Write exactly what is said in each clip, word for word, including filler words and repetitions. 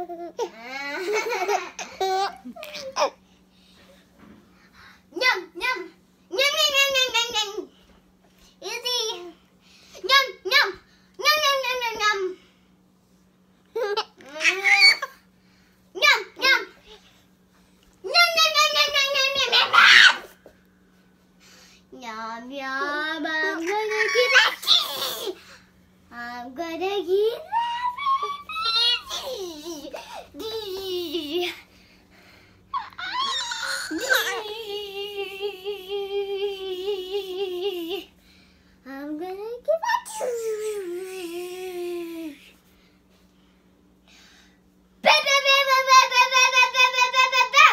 Nhum, nhum. Nhum, nhum, nhum, nhum, nhum, nhum. Easy. Nhum, nhum. Nhum, nhum, nhum, nhum, nhum. Nhum, nhum. Nhum, nhum, nhum, nhum, nhum, nhum, nhum, nhum. Yum, yum, I'm gonna get lucky. I'm gonna get lucky. I'm gonna give it to you. Bow, bow, bow, bow, bow, bow, bow, bow, bow, bow, bow, bow.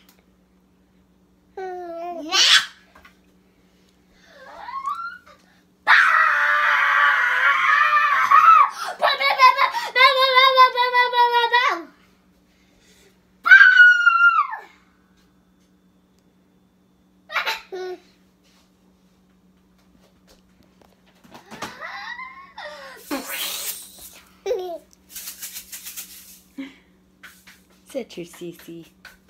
Nah. Bow. Bow, bow, bow, bow, bow, bow, bow, bow, bow, bow, bow, bow. Set your Cece.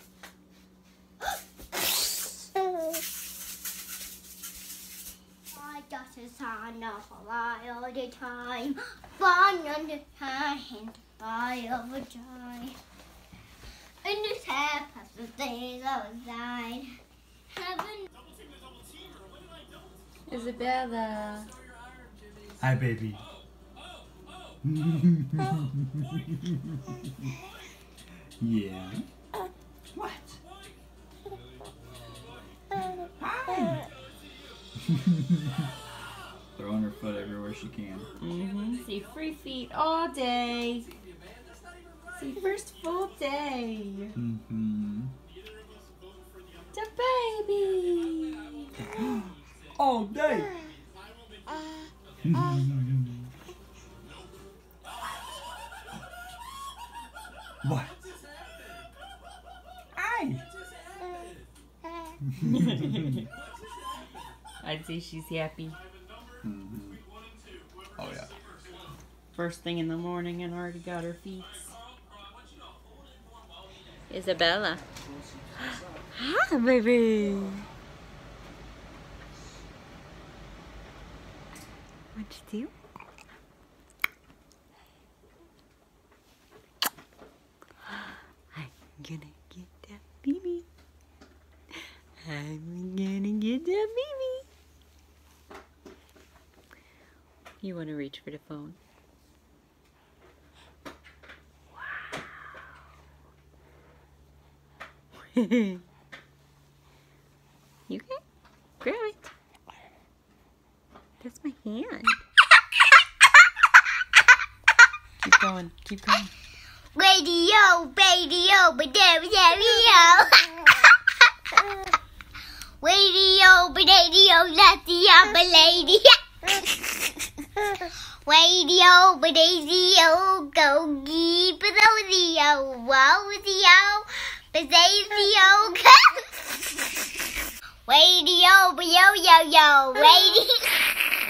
I just sign off a lie all the time. Fun on the hand, fire of a joy. And this happens the days outside. Heaven. Isabella. Hi, baby. Yeah. What? Hi. Throwing her foot everywhere she can. Mm-hmm. See free feet all day. See first full day. Mm-hmm. The baby. All day. What? Hi. I'd say she's happy. Mm-hmm. Oh yeah. First thing in the morning and already got her feet. Isabella. Hi, baby. What you do? I'm gonna get that baby. I'm gonna get that baby. You want to reach for the phone? Wow. You can grab it. That's my hand. Keep going. Keep going. Radio, radio, radio, radio, radio, that's the upper lady. Radio, radio, go keep the radio, radio, radio, radio, yo, yo, yo, radio.